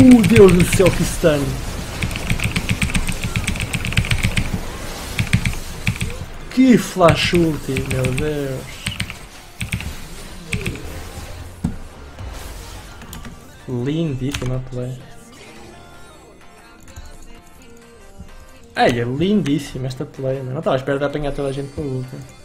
Deus do céu, que stun! Que flash ulti, meu Deus! Lindíssima play. Ai, é lindíssima esta play, mano. Não estava à espera de apanhar toda a gente com o ulti.